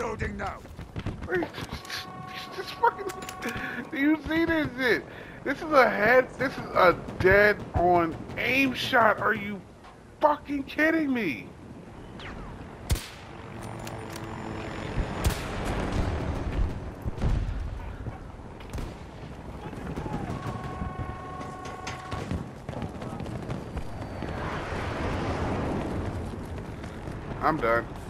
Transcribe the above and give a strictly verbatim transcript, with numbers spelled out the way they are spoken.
Reloading now. This fucking, do you see this shit? This is a head. This is a dead on aim shot. Are you fucking kidding me? I'm done.